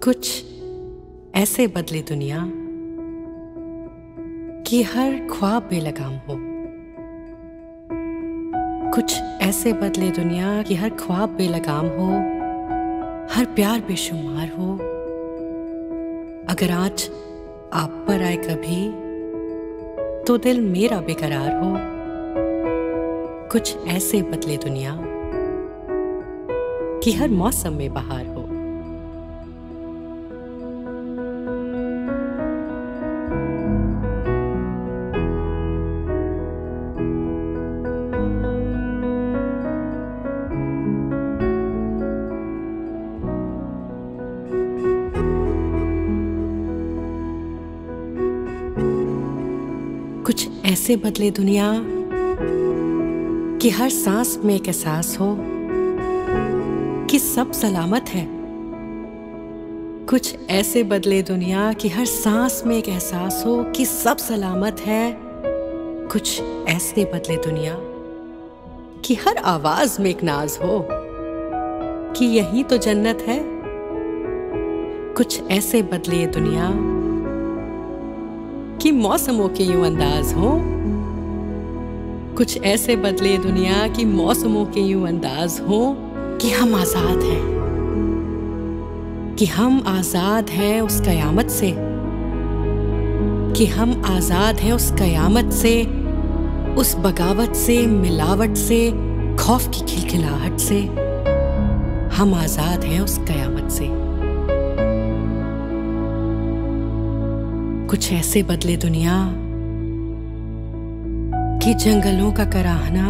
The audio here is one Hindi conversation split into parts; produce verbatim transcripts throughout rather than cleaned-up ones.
कुछ ऐसे बदले दुनिया कि हर ख्वाब बेलगाम हो। कुछ ऐसे बदले दुनिया कि हर ख्वाब बेलगाम हो, हर प्यार बेशुमार हो। अगर आज आप पर आए कभी तो दिल मेरा बेकरार हो। कुछ ऐसे बदले दुनिया कि हर मौसम में बहार हो। कुछ ऐसे बदले दुनिया कि हर सांस में एक एहसास हो कि सब सलामत है। कुछ ऐसे बदले दुनिया कि हर सांस में एक एहसास हो कि सब सलामत है। कुछ ऐसे बदले दुनिया कि हर आवाज में एक नाज हो कि यही तो जन्नत है। कुछ ऐसे बदले दुनिया कि मौसमों के यूं अंदाज हो। कुछ ऐसे बदले दुनिया कि मौसमों के यूं अंदाज हो कि हम आजाद हैं, कि हम आजाद हैं उस कयामत से, कि हम आजाद हैं उस कयामत से, उस बगावत से, मिलावट से, खौफ की खिलखिलाहट से। हम आजाद हैं उस कयामत से। कुछ ऐसे बदले दुनिया कि जंगलों का कराहना,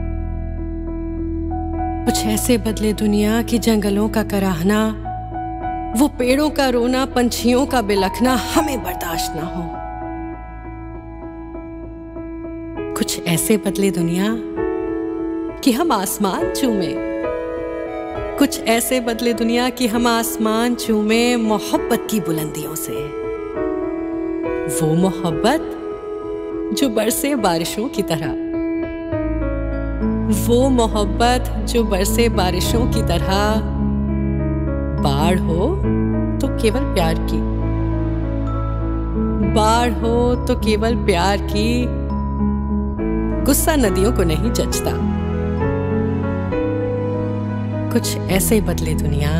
कुछ ऐसे बदले दुनिया कि जंगलों का कराहना, वो पेड़ों का रोना, पंछियों का बिलखना हमें बर्दाश्त ना हो। कुछ ऐसे बदले दुनिया कि हम आसमान चूमे। कुछ ऐसे बदले दुनिया कि हम आसमान चूमे मोहब्बत की बुलंदियों से। वो मोहब्बत जो बरसे बारिशों की तरह, वो मोहब्बत जो बरसे बारिशों की तरह। बाढ़ हो तो केवल प्यार की, बाढ़ हो तो केवल प्यार की। गुस्सा नदियों को नहीं जचता। कुछ ऐसे बदले दुनिया,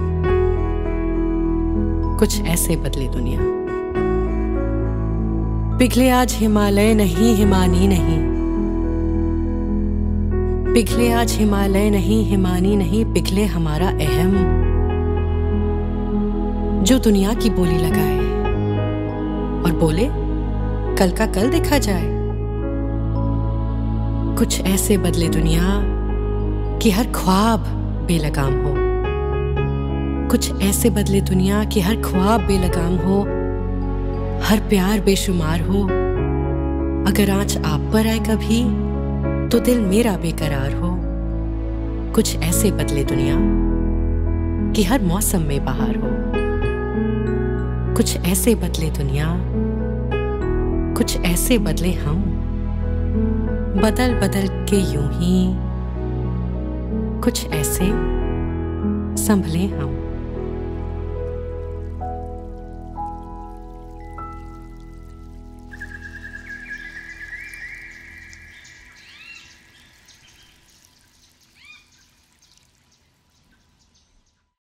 कुछ ऐसे बदले दुनिया। पिघले आज हिमालय नहीं, हिमानी नहीं। पिघले आज हिमालय नहीं, हिमानी नहीं। पिघले हमारा अहम जो दुनिया की बोली लगाए और बोले कल का कल देखा जाए। कुछ ऐसे बदले दुनिया कि हर ख्वाब बेलगाम हो। कुछ ऐसे बदले दुनिया कि हर ख्वाब बेलगाम हो, हर प्यार बेशुमार हो। अगर आज आप पर आए कभी तो दिल मेरा बेकरार हो। कुछ ऐसे बदले दुनिया कि हर मौसम में बहार हो। कुछ ऐसे बदले दुनिया, कुछ ऐसे बदले हम, बदल बदल के यूं ही कुछ ऐसे संभले हम।